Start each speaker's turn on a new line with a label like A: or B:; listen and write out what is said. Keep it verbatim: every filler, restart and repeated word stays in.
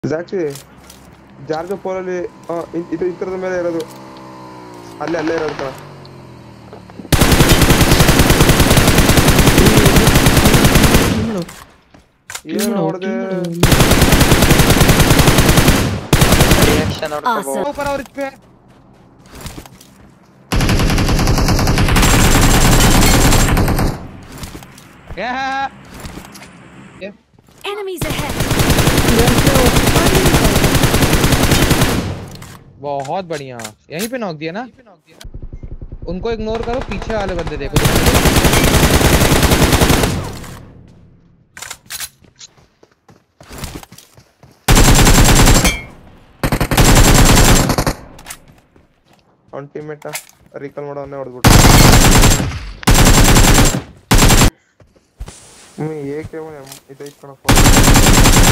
A: ZaXiE George ಪೋಲಲ್ಲಿ ಇದು ಈ ತರದ ಮೇಲೆ ಇರೋದು ಅಲ್ಲೇ ಅಲ್ಲೇ ಇರೋದು ಕಣ. ಏನು ನೋಡಿದೆ
B: ರಿಯಾಕ್ಷನ್ ನೋಡ್ಕೋ
A: ಸೂಪರ್ ಅವ್ರಿಗೆ
C: Enemies ahead.
D: बहुत बढ़िया, यहीं पे नॉक दिया ना. उनको इग्नोर करो, पीछे वाले बंदे देखो.
A: ऑन टीममेट रिकॉल ಮಾಡೋವನ್ನ ಹೊಡೆದ್ಬಿಟ್ಟು ಮೀ ಏಕೆ ಇದು ಇಟ್ಕೊಂಡು